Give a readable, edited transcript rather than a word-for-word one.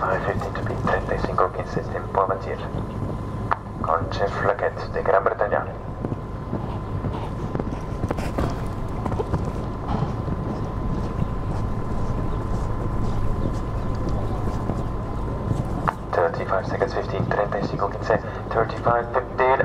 35, 15 to beat, 35, 15 tempo avanzar. Con Geoff Luckett de Gran Bretaña. Seconds 15, 35, 15, 35, 15.